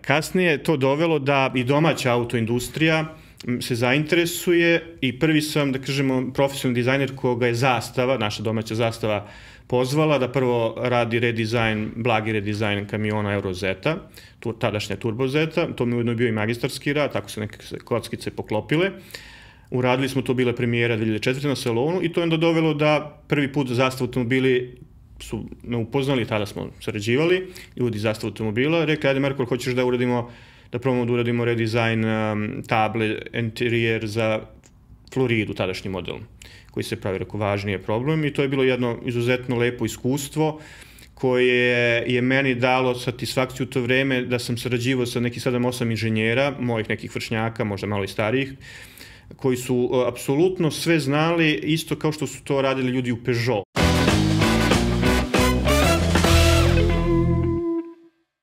kasnije je to dovelo da i domaća autoindustrija se zainteresuje i prvi sam, da kažemo, profesionalni dizajner koga je Zastava, naša domaća Zastava, pozvala da prvo radi redizajn, blagi redizajn kamiona Eurozeta, tadašnja Turbozeta, to mi ujedno bio i magistarski rad, tako se neke kockice poklopile. Uradili smo to, bila premijera 2004. na salonu i to je onda dovelo da prvi put Zastava automobili su me upoznali, tada smo sarađivali, ljudi iz Zastava automobila, rekli, ajde Marko, hoćeš da uradimo, da probamo da uradimo redizajn table, interijer za Floridu, tadašnji model, koji se pravi, rekao, važniji je problem i to je bilo jedno izuzetno lepo iskustvo koje je meni dalo satisfakciju u to vreme da sam sarađivao sa nekih 7-8 inženjera, mojih nekih vršnjaka, možda malo i starijih, koji su apsolutno sve znali isto kao što su to radili ljudi u Peugeot.